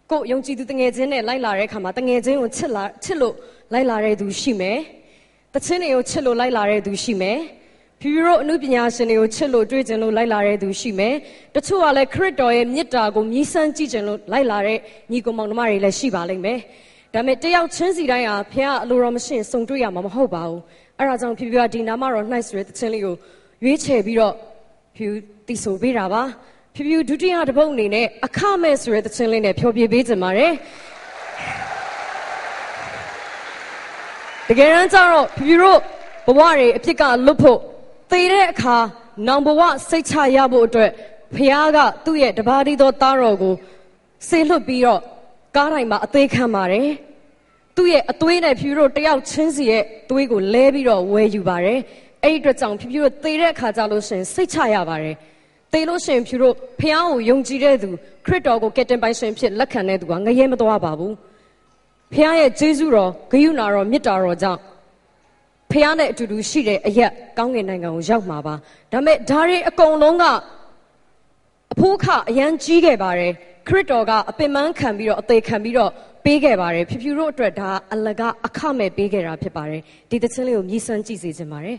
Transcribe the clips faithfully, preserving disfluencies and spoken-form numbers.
ကိုယုံကြည်သူတငယ်ချင်းနဲ့လိုက်လာတဲ့အခါမှာတငယ်ချင်းကိုချစ်လာချစ်လို့လိုက်လာတဲ့သူရှိမယ်တချင်းတွေကိုချစ်လို့လိုက်လာတဲ့သူရှိမယ်ဖြူဖြူတို့အမှုပညာရှင်တွေကိုချစ်လို့တွေ့ကြလို့လိုက်လာတဲ့သူရှိမယ်တချို့ကလည်းခရစ်တော်ရဲ့မြတ်တာကိုမြည်ဆန်းကြည့်ကြလို့လိုက်လာတဲ့ညီကောင်မောင်နှမတွေလည်းရှိပါလိမ့်မယ်ဒါပေမဲ့တယောက်ချင်းစီတိုင်းဟာဖခင်အလိုတော်မရှိရင်စုံတွေ့ရမှာမဟုတ်ပါဘူးအဲ့ဒါကြောင့်ဖြူဖြူကဒီနာမတော်နှိုက်ဆိုတဲ့တချင်းလေးကိုရွေးချယ်ပြီးတော့ဖြူတီဆိုပေးတာပါဖြူဖြူဒုတိယတစ်ပုတ်အနေနဲ့အခမဲ့ဆိုတဲ့တခြင်းလေးနဲ့ဖြောပြပေးကြပါတယ်တကယ်တမ်းကျတော့ဖြူဖြူတို့ဘဝတွေအဖြစ်ကလွတ်ဖို့သေတဲ့အခါနောင်ဘဝစိတ်ချရဖို့အတွက်ဖခင်ကသူ့ရဲ့တပါးတီးသောသားတော်ကိုဆေလွတ်ပြီးတော့ကားတိုင်းမှာအသေးခံပါတယ်သူ့ရဲ့အသွေးနဲ့ဖြူဖြူတို့တယောက်ချင်းစီရဲ့သွေးကိုလဲပြီးတော့ဝယ်ယူပါတယ်အဲ့ဒီအတွက်ကြောင့်ဖြူဖြူတို့သေတဲ့အခါကြလို့ရှိရင်စိတ်ချရပါတယ်သေလို့ရှိရင်ဖြူတို့ဖះကိုယုံကြည်တဲ့သူခရစ်တော်ကိုကယ်တင်ပိုင်ရှင်ဖြစ်လက်ခံတဲ့သူကငရဲမသွားပါဘူးဖះရဲ့ဂျေဇုတော်ဂရုဏာတော်မေတ္တာတော်ကြောင့်ဖះနဲ့အတူတူရှိတဲ့အရက်ကောင်းကင်နိုင်ငံကိုရောက်မှာပါဒါပေမဲ့ဒါတွေအကုန်လုံးကအဖို့ခအရန်ကြီးခဲ့ပါတယ်ခရစ်တော်ကအပင်ပန်းခံပြီးတော့အသေးခံပြီးတော့ပေးခဲ့ပါတယ်ဖြူဖြူတို့အတွက်ဒါအလကားအခမဲ့ပေးခဲ့တာဖြစ်ပါတယ်ဒီသချင်းလေးကိုမြည်ဆန်းကြည့်စေချင်ပါတယ်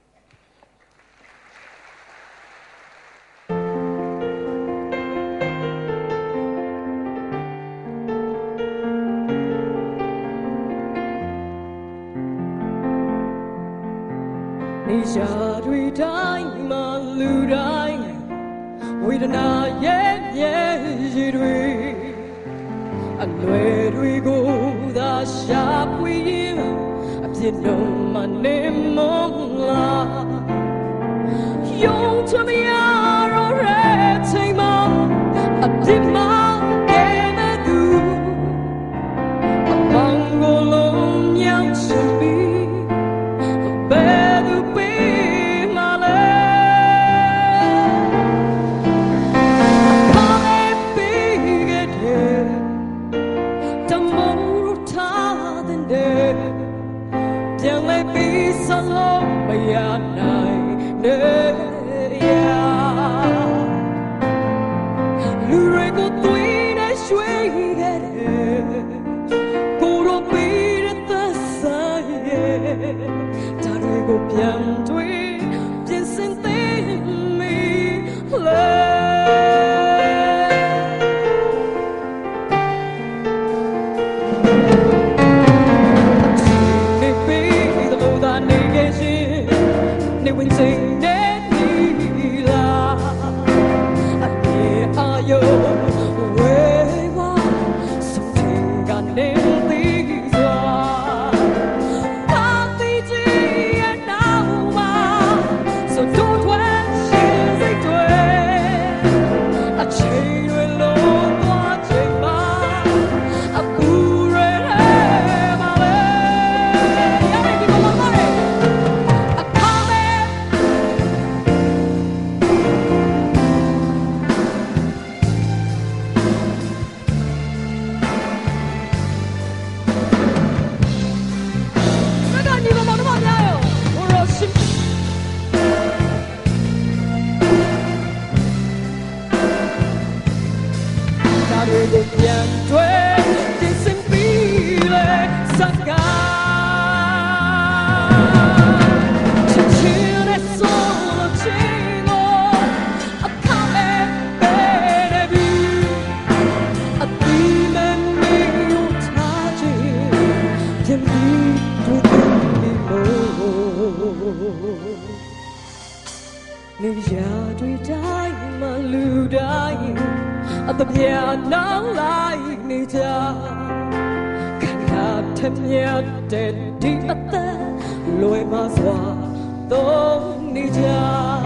你下对တိုင်းမှာလူတိုင်းဝေဒနာရဲ့ရဲ့ရတွေအလွယ်တွေကိုသာရှာဖွေရင်အပြစ်လုံးမနေမလားယုံချမရတော့တဲ့ချိန်မှာအပြစ်မကဲတဲ့သူအမောင်ကိုလုံးမြောက်ချပြီးလူတွေကိုသွေးနဲ့ရွှေခဲ့တယ်ကိုရောပေးတဲ့သက်ဆိုင်ရဲ့ဒါတွေကိုပြန်တွေ့ပြင်ဆင်သိမိလဲနေပေးတဲ့လို့သာနေခဲ့ရှင်နေဝင်စိတ်at the piano like nature cannot tell me that deep at the low maswa don't need ya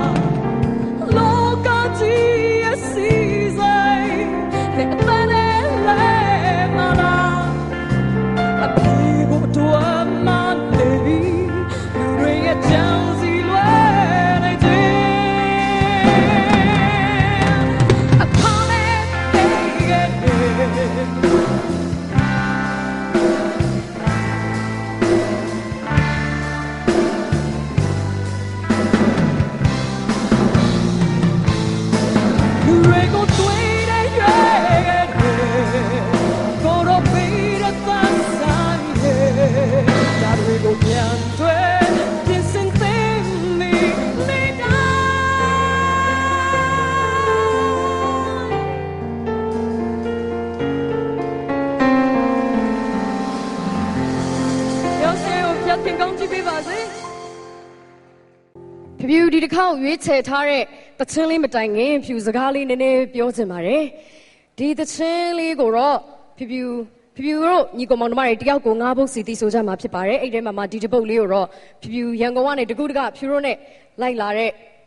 look at the season let the let mala a people to a man baby you bring it down ဖျားခင်ကောင်းကြည့်ပေးပါစေဖြူဖြူဒီတစ်ခေါက်ရွေးချယ်ထားတဲ့တခြင်းလေးမတိုင်ခင်ဖြူစကားလေးနည်းနည်းပြောချင်ပါတယ်ဒီတခြင်းလေးကိုတော့ဖြူဖြူဖြူဖြူတို့ညီကောင်မောင်နှမတွေတယောက်ကိုငါးပုတ်စီတီးဆိုကြမှာဖြစ်ပါတယ်အဲ့ဒီထဲမှာဒီတစ်ပုတ်လေးကိုတော့ဖြူဖြူရန်ကုန်ကနေတကူတကဖြူတို့နဲ့လိုက်လာတဲ့